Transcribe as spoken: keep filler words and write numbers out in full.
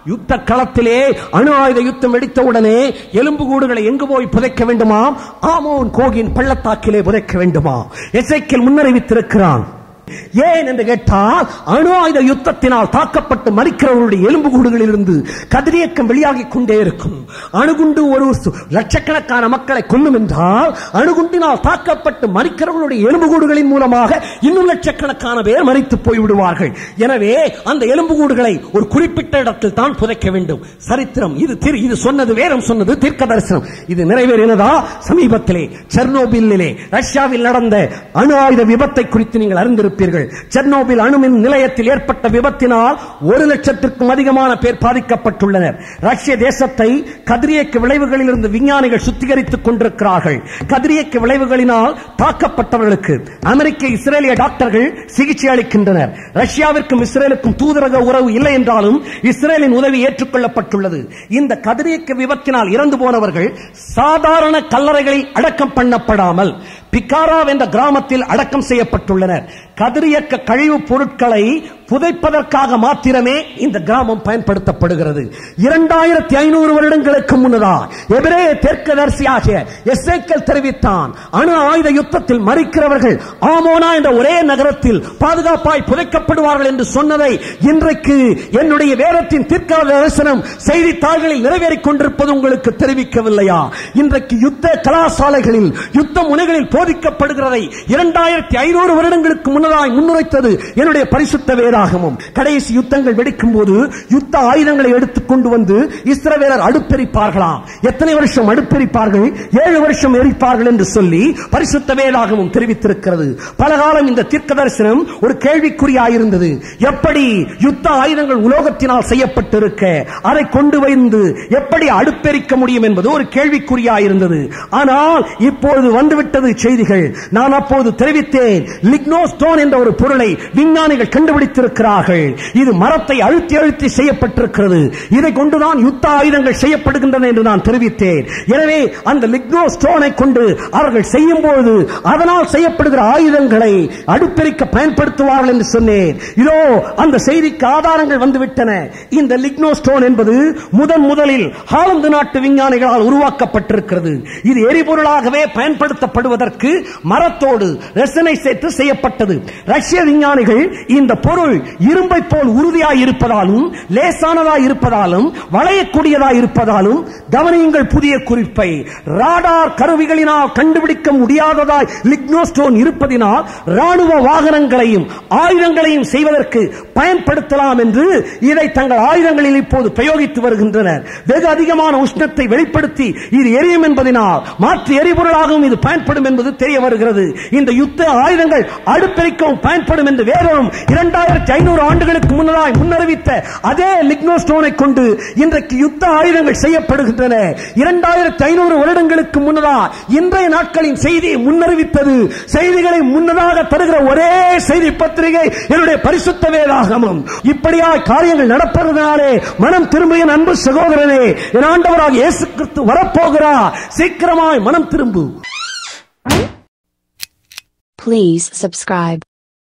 யுத்த களத்திலே அணு ஆயுத யுத்தம் வெடித்தவுடனே எலும்புகூடுகளை எங்கு போய் புதைக்க வேண்டுமா? ஆமோன் கோகின் பள்ளத்தாக்கிலே புதைக்க வேண்டுமா? எசேக்கியேல் முன்னறிவித்திருக்கிறான். ஏன் என்று கேட்டால், அணு ஆயுத யுத்தத்தினால் தாக்கப்பட்டு மரிக்கிறவர்களுடைய எலும்புகூடுகளில் இருந்து கதிரியக்கம் வெளியாகிக் கொண்டே இருக்கும். அணுகுண்டு ஒரு லட்சக்கணக்கான மக்களை கொல்லும் என்றால், அணுகுண்டினால் தாக்கப்பட்டு மரிக்கிறவர்களுடைய எலும்புகூடுகளின் மூலமாக இன்னும் லட்சக்கணக்கான பேர் மரித்து போய்விடுவார்கள். எனவே அந்த எலும்புகூடுகளை ஒரு குறிப்பிட்ட இடத்தில் தான் புதைக்க வேண்டும். சரித்திரம் இது. இது சொன்னது வேதம் சொன்னது தீர்க்க தரிசனம். இது நிறைவேறினதா? சமீபத்திலே செர்னோபில்லிலே ரஷ்யாவில் நடந்த அணு ஆயுத விபத்தை குறித்து நீங்கள் அறிந்திருப்பீர்கள். செர்னோபில் அணுமின் நிலையத்தில் ஏற்பட்ட விபத்தினால் ஒரு லட்சத்திற்கும் அதிகமான பேர் பாதிக்கப்பட்டுள்ளனர். ரஷ்ய தேசத்தை கதிரியக்க விளைவுகளில் இருந்து விஞ்ஞானிகள் சுத்திகரித்துக் கொண்டிருக்கிறார்கள். கதிரியக்க விளைவுகளினால் தாக்கப்பட்டவர்களுக்கு அமெரிக்க இஸ்ரேலிய டாக்டர்கள் சிகிச்சை அளிக்கின்றனர். ரஷ்யாவிற்கும் இஸ்ரேலுக்கும் தூதரக உறவு இல்லை என்றாலும் இஸ்ரேலின் உதவி ஏற்றுக்கொள்ளப்பட்டுள்ளது. இந்த கதிரியக்க விபத்தினால் இறந்து போனவர்கள் சாதாரண கல்லறைகளில் அடக்கம் பண்ணப்படாமல் பிகாராவ் என்ற கிராமத்தில் அடக்கம் செய்யப்பட்டுள்ளனர். கதிரியக்க கழிவுப் பொருட்களை புதைப்பதற்காக மாத்திரமே இந்த கிராமம் பயன்படுத்தப்படுகிறது. இரண்டாயிரத்தி ஐநூறு வருடங்களுக்கு முன்னதாக எபிரேய தீர்க்கதரிசியாகிய எசேக்கியேல் தெரிவித்தான், அணு ஆயுத யுத்தத்தில் மரிக்கிறவர்கள் ஆமோனா என்ற ஒரே நகரத்தில் பாதுகாப்பாய் புதைக்கப்படுவார்கள் என்று சொன்னதை இன்றைக்கு என்னுடைய வேதத்தின் தீர்க்க தரிசனம் செய்தித்தாள்களில் நிறைவேறிக் கொண்டிருப்பது உங்களுக்கு தெரிவிக்கவில்லையா? இன்றைக்கு யுத்த கலாசாலைகளில் யுத்த முனைகளில் போதிக்கப்படுகிறதை இரண்டாயிரத்தி ஐநூறு வருடங்களுக்கு முன்னதாய் முன்னுரைத்தது என்னுடைய பரிசுத்த வேதம். கடைசி யுத்தங்கள் வெடிக்கும் போது யுத்த ஆயுதங்களை எடுத்துக் கொண்டு வந்து இஸ்ரவேலர் அடுப்பெரிப்பார்களாம். எத்தனை வருஷம் அடுப்பெரிப்பார்கள்? ஏழு வருஷம் எரிப்பார்கள் என்று சொல்லி பரிசுத்த வேதாகமும் தெரிவித்திருக்கிறது. பலகாலம் இந்த தீர்க்க தரிசனம் ஒரு கேள்விக்குறியாயிருந்தது. எப்படி யுத்த ஆயுதங்கள் உலோகத்தினால் செய்யப்பட்டிருக்க அதை கொண்டு வந்து எப்படி அடுப்பெரிக்க முடியும் என்பது ஒரு கேள்விக்குறியாயிருந்தது. ஆனால் இப்பொழுது வந்துவிட்டது செய்திகள். நான் அப்போது தெரிவித்தேன், லிக்னோஸ்டோன் என்ற ஒரு பொருளை விஞ்ஞானிகள் கண்டுபிடித்திருக்கிறார்கள். இது மரத்தை அழுத்தி அழுத்தி செய்யப்பட்டிருக்கிறது. இதை கொண்டுதான் யுத்த ஆயுதங்கள் செய்யப்படுகின்றன என்று நான் தெரிவித்தேன். எனவே அந்த லிக்னோஸ்டோனை கொண்டு அவர்கள் செய்யும் பொழுது அதனால் செய்யப்படுகிற ஆயுதங்களை அடுப்பெரிக்க பயன்படுத்துவார்கள் என்று சொன்னேன். இதோ அந்த செய்திக்கு ஆதாரங்கள் வந்துவிட்டன. இந்த லிக்னோஸ்டோன் என்பது முதன் முதலில் ஹாலந்து நாட்டு விஞ்ஞானிகளால் உருவாக்கப்பட்டிருக்கிறது. இது எரிபொருளாகவே பயன்படுத்தப்படுவதற்கு மரத்தோடு ரெசனை சேர்த்து செய்யப்பட்டது. ரஷ்ய விஞ்ஞானிகள் இந்த பொருள் இரும்பை போல் உறுதியாய் இருப்பதாலும் லேசானதாய் இருப்பதாலும் வளையக்கூடியதாய் இருப்பதாலும், கவனியுங்கள் புதிய குறிப்பை, ராடார் கருவிகளினால் கண்டுபிடிக்க முடியாததாய் லிக்னோஸ்டோன் இருப்பதினால் ராணுவ வாகனங்களையும் ஆயுதங்களையும் செய்வதற்கு பயன்படுத்தலாம் என்று இதை தங்கள் ஆயுதங்களில் இப்போது பிரயோகித்து வருகின்றனர். வெகு அதிகமான உஷ்ணத்தை வெளிப்படுத்தி இது எரியும் என்பதனால் மாற்று எரிபொருளாகவும் இது பயன்படும் என்பது தெரிய வருகிறது. இந்த யுத்த ஆயுதங்கள் அடுப்பெரிக்கவும் பயன்படும் என்று வேதம் இரண்டாயிரத்தி ஐநூறு ஆண்டுகளுக்கு முன்னதாய் முன்னறிவித்த அதே லிக்னோஸ்டோனை கொண்டு இன்றைக்கு யுத்த ஆயுதங்கள் செய்யப்படுகின்றன. இரண்டாயிரத்தி ஐநூறு வருடங்களுக்கு முன்னதா இன்றைய நாட்களின் செய்தியை முன்னறிவித்தது, செய்திகளை முன்னதாக தருகிற ஒரே செய்தி பத்திரிகை என்னுடைய பரிசுத்த வேதாகமம். இப்படியாய் காரியங்கள் நடப்பதனாலே மனம் திரும்பிய அன்பு சகோதரனே, என் ஆண்டவராக இயேசு கிறிஸ்து வரப்போகிறார். சீக்கிரமாய் மனம் திரும்பு. Please subscribe.